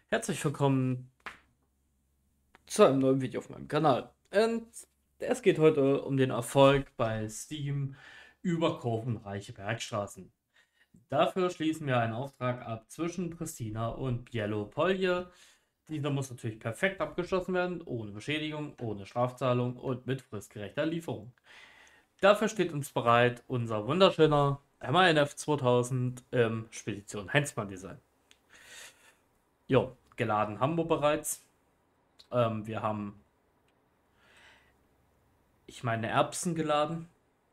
Herzlich willkommen zu einem neuen Video auf meinem Kanal. Und es geht heute um den Erfolg bei Steam über kurvenreiche Bergstraßen. Dafür schließen wir einen Auftrag ab zwischen Pristina und Bielopolje. Dieser muss natürlich perfekt abgeschlossen werden, ohne Beschädigung, ohne Strafzahlung und mit fristgerechter Lieferung. Dafür steht uns bereit unser wunderschöner MANF 2000 im Spedition Heinzmann Design. Jo, geladen haben wir bereits. Wir haben Erbsen geladen.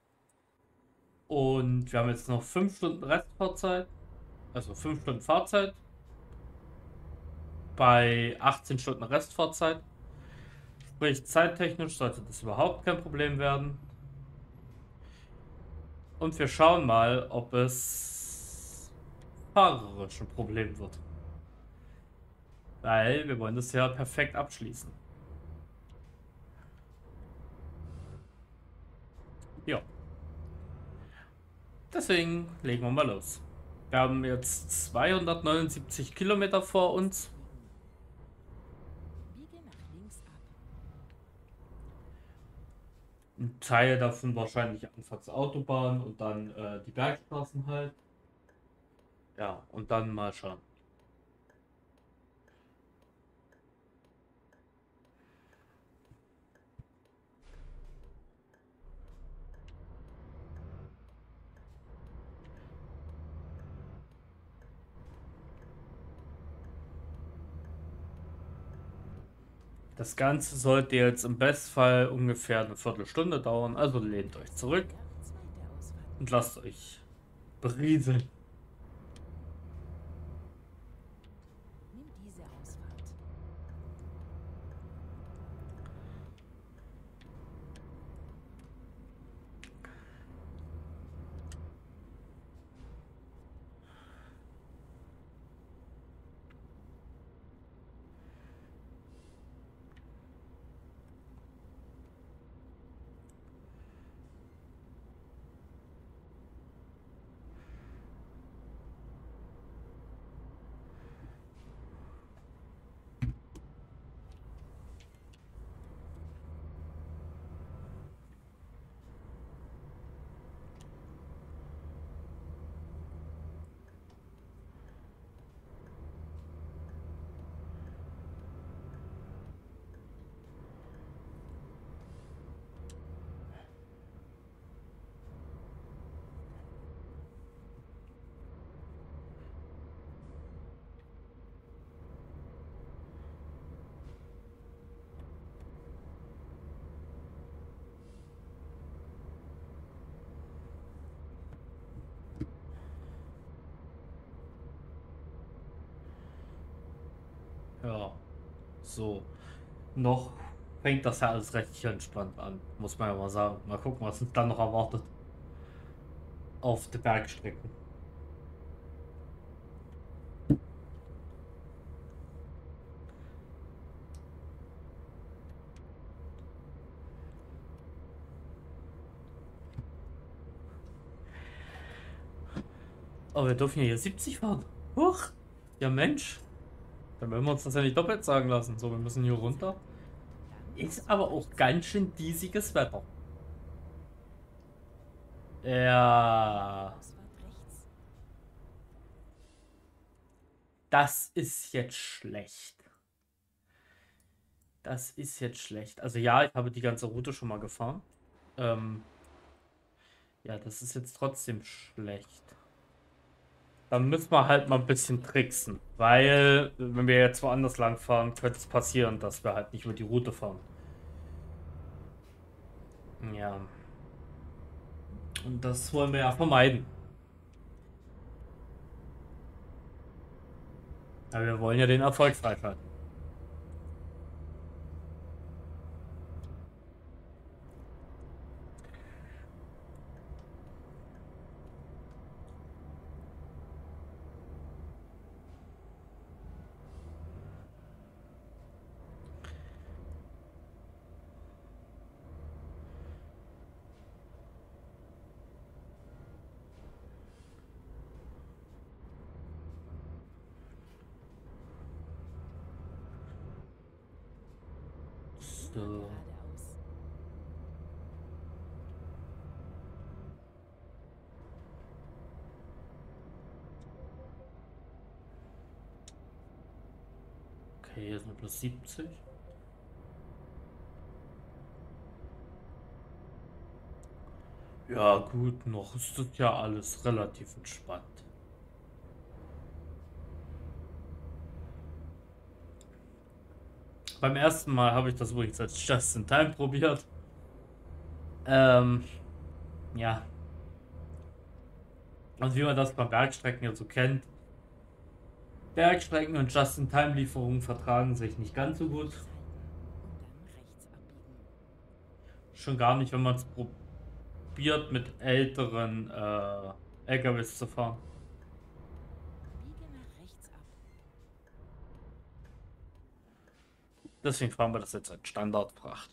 Und wir haben jetzt noch 5 Stunden Restfahrzeit. Also 5 Stunden Fahrzeit bei 18 Stunden Restfahrzeit. Sprich, zeittechnisch sollte das überhaupt kein Problem werden. Und wir schauen mal, ob es fahrerisch ein Problem wird. Weil wir wollen das ja perfekt abschließen. Ja, deswegen legen wir mal los. Wir haben jetzt 279 Kilometer vor uns. Biege nach links ab. Ein Teil davon wahrscheinlich anfangs Autobahn und dann die Bergstraßen halt. Ja, und dann mal schauen. Das Ganze sollte jetzt im Bestfall ungefähr eine Viertelstunde dauern, also lehnt euch zurück Hier, zweite Ausfahrt. und lasst euch berieseln. Nimm diese Ausfahrt. Ja, so. Noch fängt das ja alles recht entspannt an, muss man ja mal sagen. Mal gucken, was uns dann noch erwartet auf den Bergstrecken. Aber wir dürfen ja hier 70 fahren. Huch! Ja Mensch, dann werden wir uns das ja nicht doppelt sagen lassen. So, wir müssen hier runter. Festhalten. Dann Ist aber Ausfahrt auch rechts. ganz schön diesiges Wetter. Ja, Ausfahrt rechts. das ist jetzt schlecht. Das ist jetzt schlecht. Also ja, ich habe die ganze Route schon mal gefahren. Ähm, ja, das ist jetzt trotzdem schlecht. Dann müssen wir halt mal ein bisschen tricksen. Weil, wenn wir jetzt woanders lang fahren, könnte es passieren, dass wir halt nicht über die Route fahren. Ja. Und das wollen wir ja vermeiden. Aber wir wollen ja den Erfolg freischalten. So. geradeaus. Okay, hier sind plus 70. Ja, gut, noch ist das ja alles relativ entspannt. Beim ersten Mal habe ich das übrigens als Just in Time probiert. Ähm, ja. Und wie man das bei Bergstrecken ja so kennt, Bergstrecken und Just-in-Time-Lieferungen vertragen sich nicht ganz so gut. Links halten und dann rechts abbiegen. Schon gar nicht, wenn man es probiert, mit älteren LKWs zu fahren. Biege nach rechts ab. Deswegen fahren wir das jetzt als Standardfracht.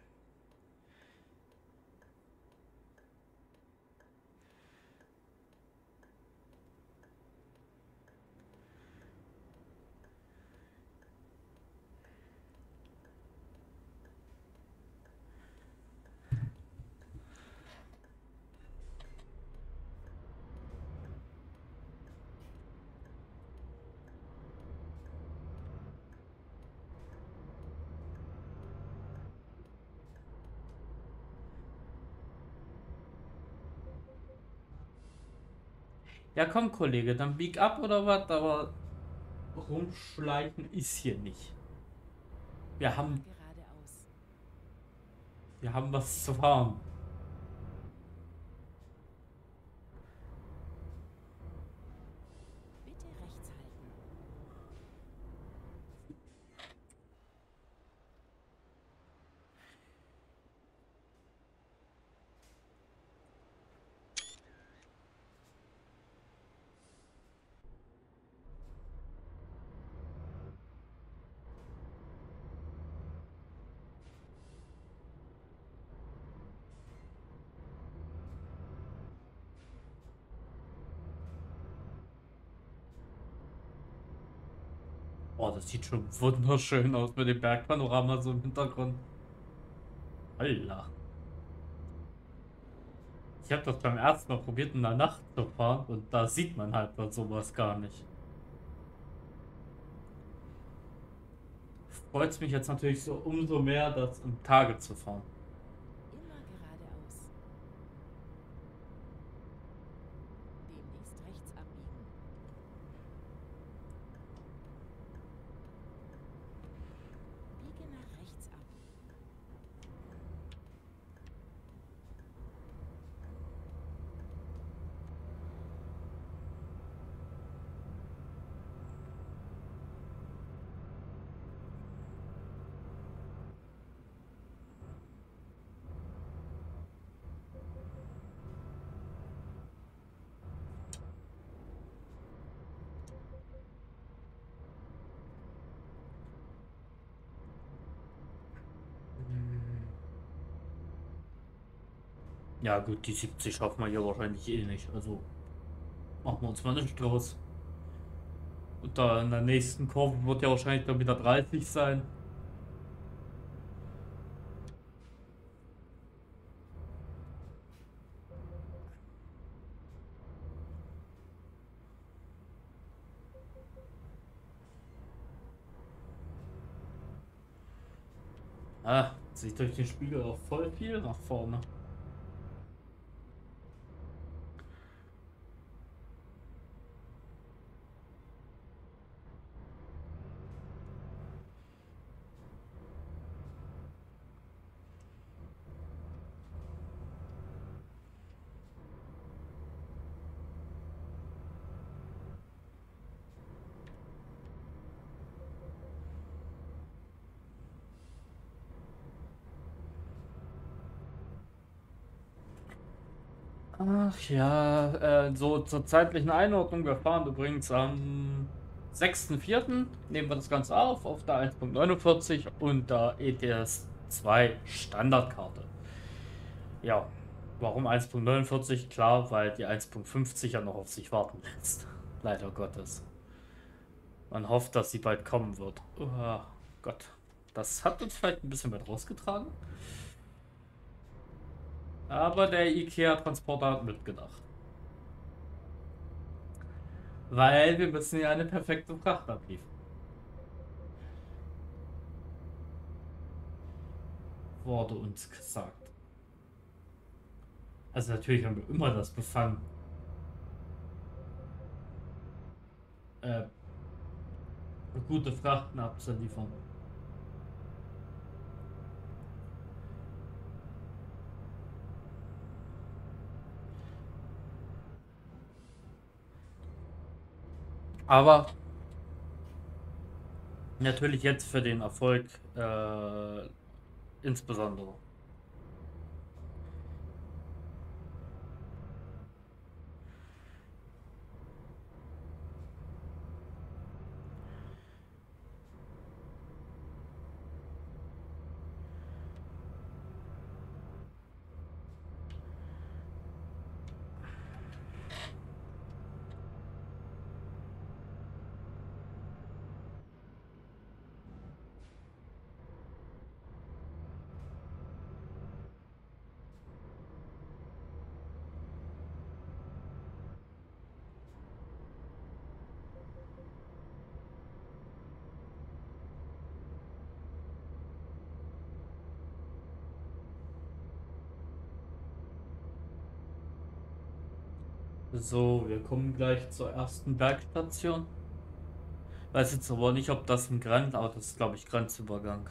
Ja, komm, Kollege, dann bieg ab oder was? Aber rumschleichen ist hier nicht. Wir Immer haben, geradeaus. wir haben was zu fahren. Bitte rechts halten. Oh, das sieht schon wunderschön aus mit dem Bergpanorama so im Hintergrund. Alter. Ich habe das beim ersten Mal probiert, in der Nacht zu fahren und da sieht man halt dann sowas gar nicht. Freut es mich jetzt natürlich so umso mehr, das im Tage zu fahren. Immer geradeaus. Demnächst rechts abbiegen. Biege nach rechts ab. Ja gut, die 70 schaffen wir hier wahrscheinlich eh nicht. Also machen wir uns mal nicht draus. Und da in der nächsten Kurve wird ja wahrscheinlich dann wieder 30 sein. Ah, sieht durch den Spiegel auch voll viel nach vorne. Ach ja, so zur zeitlichen Einordnung. Wir fahren übrigens am 6.4. nehmen wir das Ganze auf der 1.49 und der ETS 2 Standardkarte. Ja, warum 1.49? Klar, weil die 1.50 ja noch auf sich warten lässt. Leider Gottes. Man hofft, dass sie bald kommen wird. Oh Gott. Das hat uns vielleicht ein bisschen weit rausgetragen. Aber der IKEA-Transporter hat mitgedacht. Weil wir müssen ja eine perfekte Fracht abliefern. Wurde uns gesagt. Also natürlich haben wir immer das Befangen, äh, gute Frachten abzuliefern. Aber natürlich jetzt für den Erfolg insbesondere. So, wir kommen gleich zur ersten Bergstation. Weiß jetzt aber nicht, ob das ein aber das ist, glaube ich, Grenzübergang.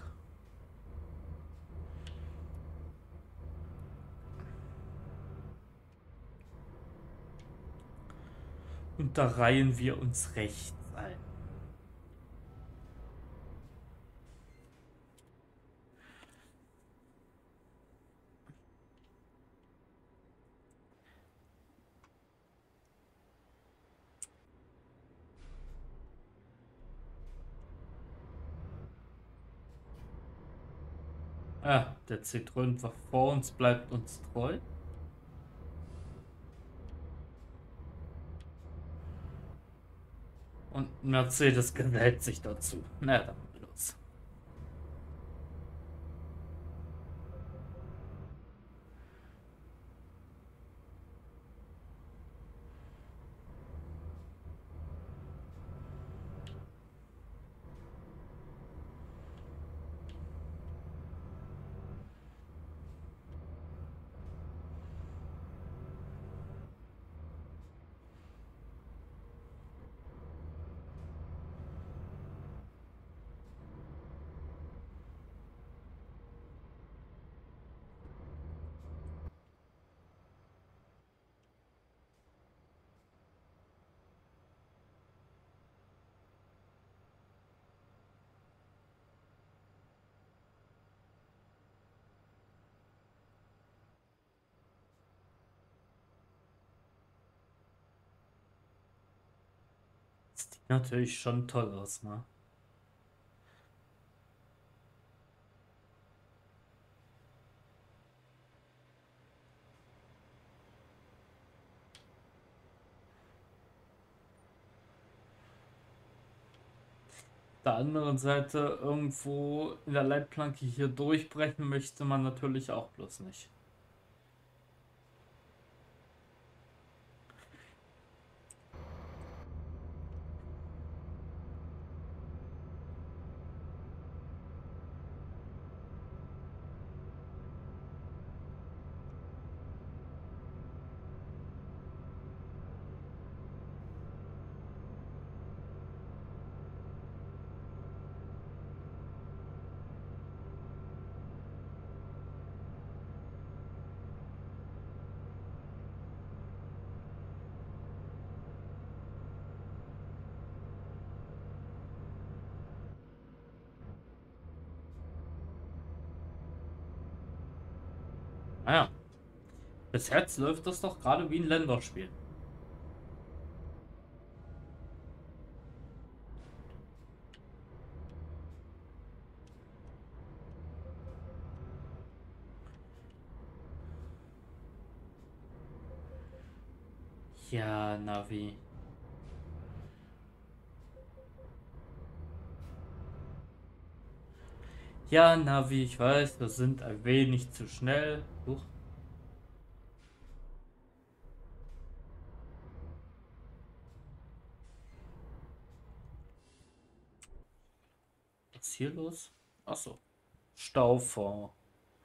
Und da reihen wir uns rechts ein. Ah, der Citroën war vor uns, bleibt uns treu. Und Mercedes gesellt sich dazu. Na, dann los. Das sieht natürlich schon toll aus, ne? Der anderen Seite irgendwo in der Leitplanke hier durchbrechen möchte man natürlich auch bloß nicht. Naja, bis jetzt läuft das doch gerade wie ein Länderspiel. Ja, Navi. Ja, Navi, ich weiß, wir sind ein wenig zu schnell. Huch, was ist hier los? Achso, Stau vor.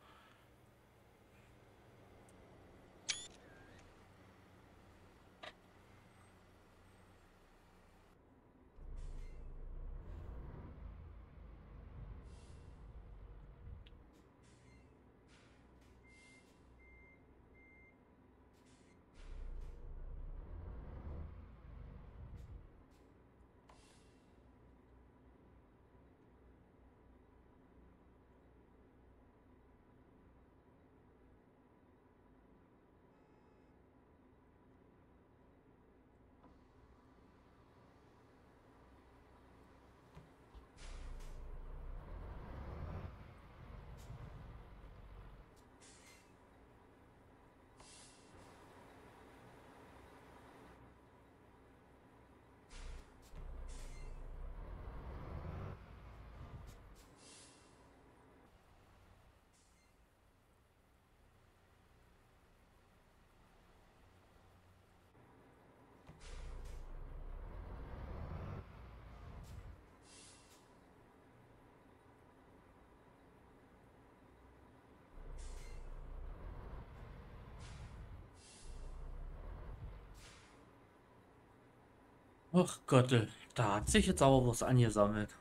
Ach Gott, da hat sich jetzt aber was angesammelt.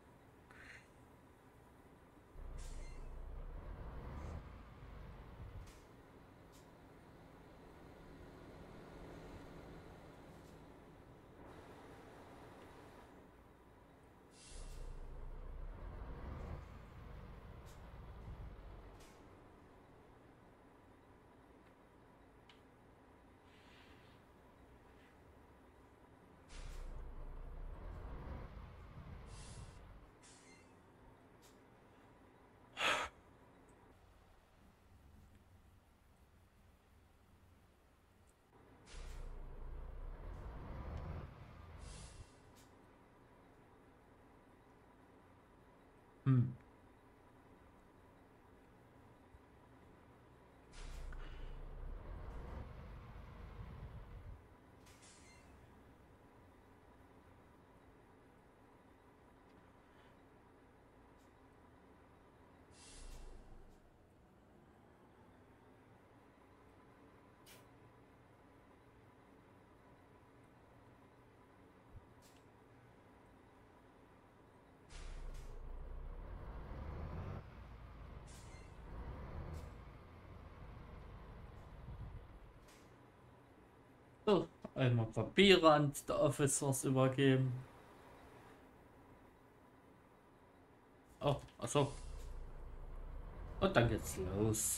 Hm. So, einmal Papiere an die Officers übergeben. Oh, achso. Und dann geht's los.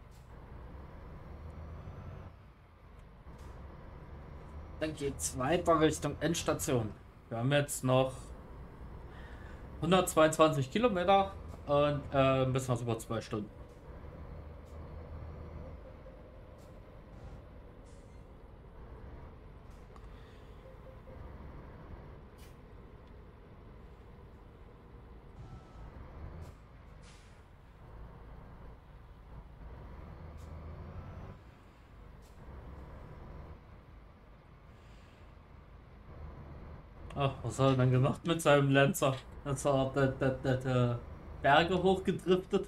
Dann geht's weiter Richtung Endstation. Wir haben jetzt noch 122 Kilometer und ein bisschen was über 2 Stunden. Ach, was hat er dann gemacht mit seinem Lancer? Jetzt hat er Berge hochgedriftet.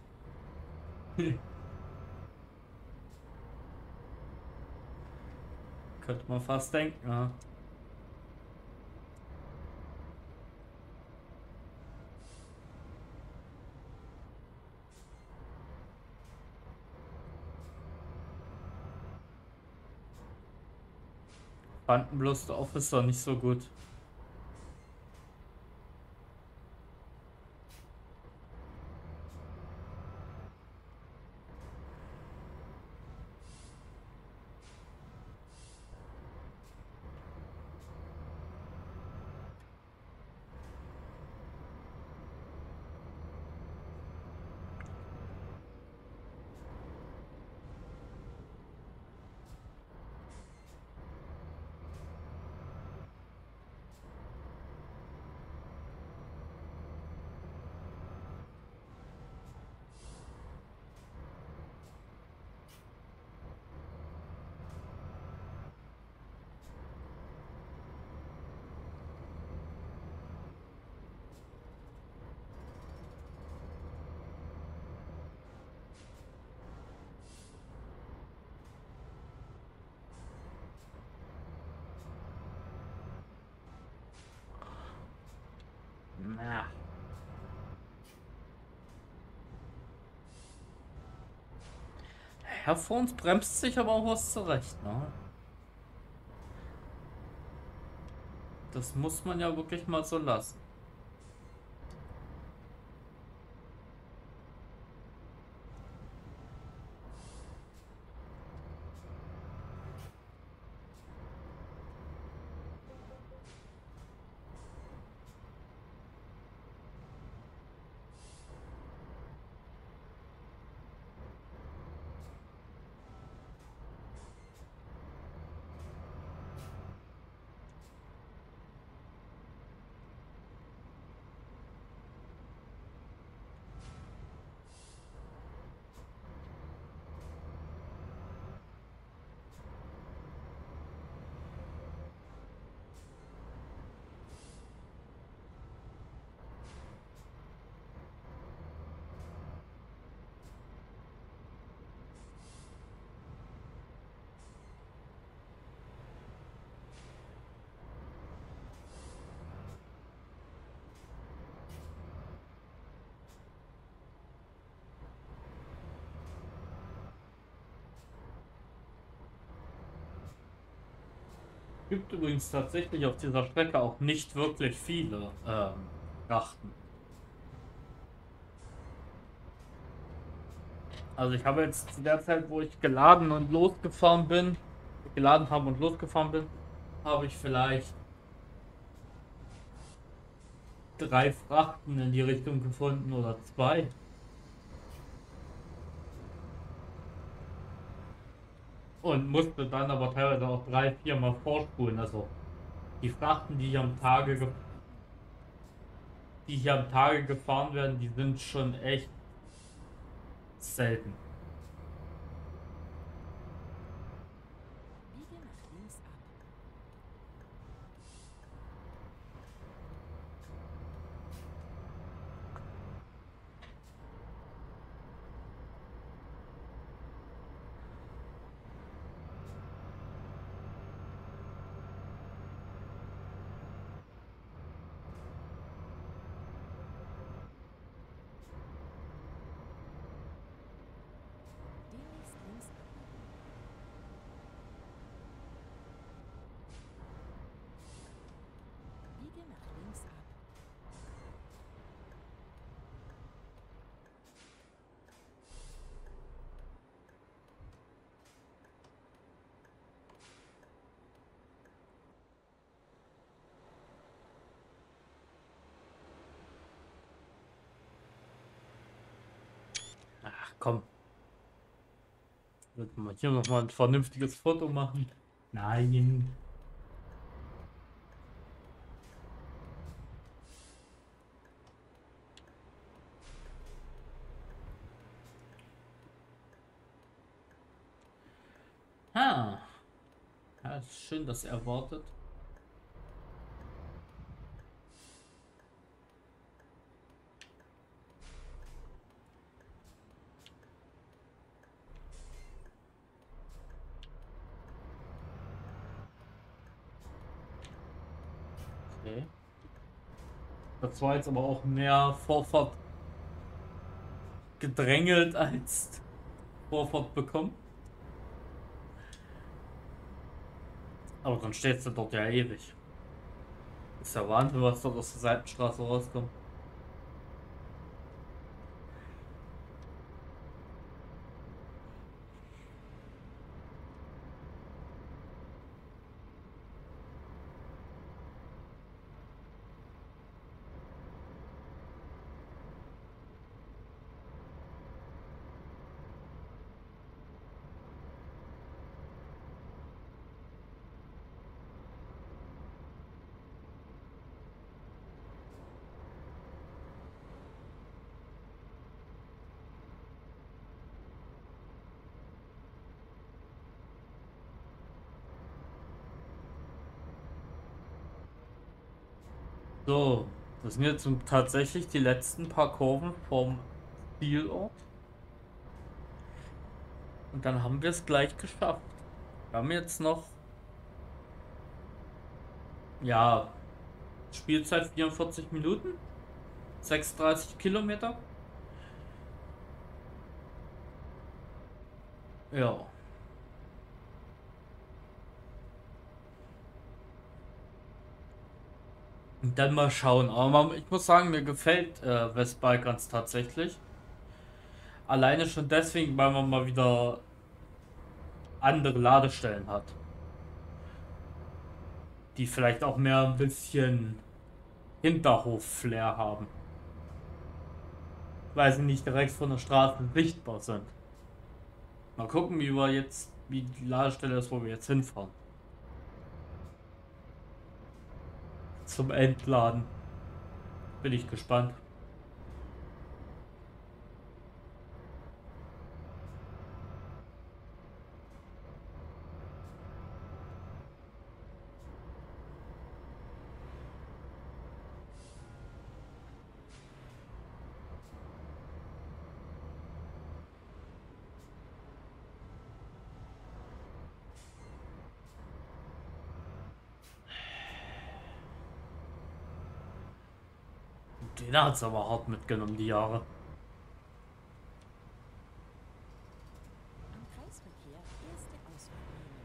Könnte man fast denken, ja. Fanden bloß der Officer nicht so gut. Na. Herr vor uns bremst sich aber auch was zurecht, ne? Das muss man ja wirklich mal so lassen. Gibt übrigens tatsächlich auf dieser Strecke auch nicht wirklich viele Frachten. Also ich habe jetzt zu der Zeit, wo ich geladen habe und losgefahren bin, habe ich vielleicht 3 Frachten in die Richtung gefunden oder 2. Und musste dann aber teilweise auch 3, 4 Mal vorspulen. Also die Frachten, die hier am Tage gefahren werden, die sind schon echt selten. Biege nach links ab. Demnächst links abbiegen. Biege nach links ab. Ach komm, wird man hier nochmal ein vernünftiges Foto machen? Nein. Ha. Ja, ist schön, dass er wartet. Okay. Das war jetzt aber auch mehr Vorfahrt gedrängelt als Vorfahrt bekommen. Aber dann stehst du dort ja ewig. Ist ja Wahnsinn, was dort aus der Seitenstraße rauskommt. So, das sind jetzt tatsächlich die letzten paar Kurven vom Zielort. Und dann haben wir es gleich geschafft. Wir haben jetzt noch, ja, Spielzeit 44 Minuten. 36 Kilometer. Ja. Und dann mal schauen. Aber ich muss sagen, mir gefällt Westbalkans tatsächlich. Alleine schon deswegen, weil man mal wieder andere Ladestellen hat. Die vielleicht auch mehr ein bisschen Hinterhof-Flair haben. Weil sie nicht direkt von der Straße sichtbar sind. Mal gucken, wie die Ladestelle ist, wo wir jetzt hinfahren. Zum Entladen. Bin ich gespannt. Den hat's aber hart mitgenommen, die Jahre. Am Kreisverkehr erste Ausfahrt nehmen.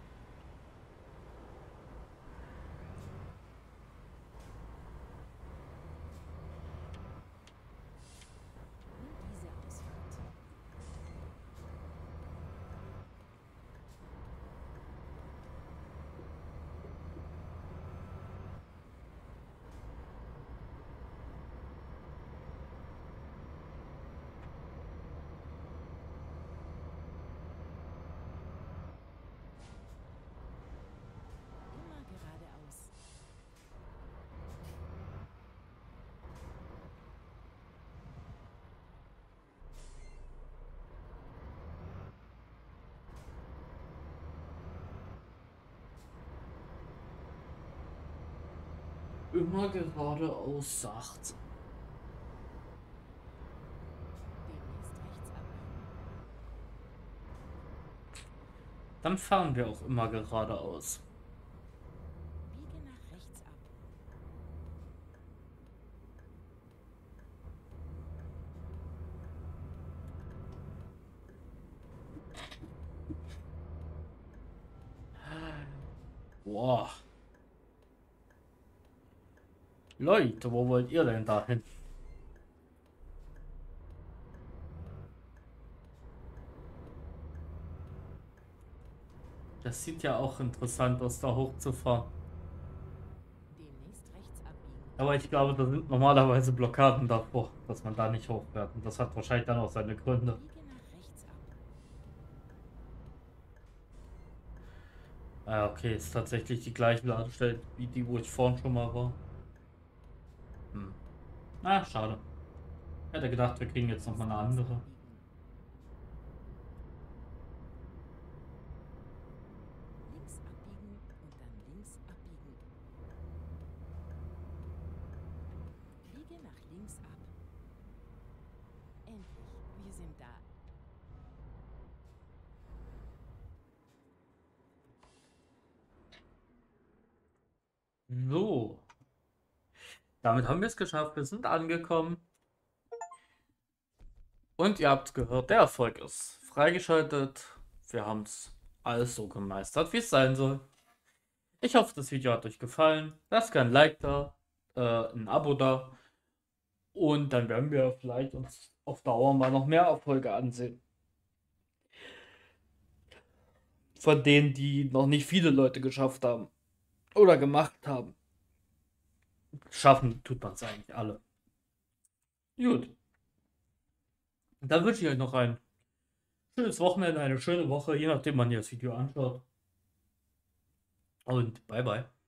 Nimm diese Ausfahrt. Immer geradeaus. Immer geradeaus, sagt. Demnächst rechts abbiegen. Dann fahren wir auch immer geradeaus. Biege nach rechts ab. Boah. Leute, wo wollt ihr denn da hin? Das sieht ja auch interessant aus, da hochzufahren. Demnächst rechts abbiegen. Aber ich glaube, da sind normalerweise Blockaden davor, dass man da nicht hochfährt. Und das hat wahrscheinlich dann auch seine Gründe. Biege nach rechts ab. Ah, okay, ist tatsächlich die gleiche Ladestelle wie die, wo ich vorhin schon mal war. Hm. Ah, schade. Ich hätte gedacht, wir kriegen jetzt nochmal eine Links andere. abbiegen. Links abbiegen und dann links abbiegen. Biege nach links ab. Endlich, wir sind da. So, damit haben wir es geschafft. Wir sind angekommen. Und ihr habt gehört, der Erfolg ist freigeschaltet. Wir haben es alles so gemeistert, wie es sein soll. Ich hoffe, das Video hat euch gefallen. Lasst gerne ein Like da, ein Abo da. Und dann werden wir vielleicht uns auf Dauer mal noch mehr Erfolge ansehen. Von denen, die noch nicht viele Leute geschafft haben. Oder gemacht haben. Schaffen tut man es eigentlich alle. Gut. Dann wünsche ich euch noch ein schönes Wochenende, eine schöne Woche, je nachdem, wann ihr das Video anschaut. Und bye bye.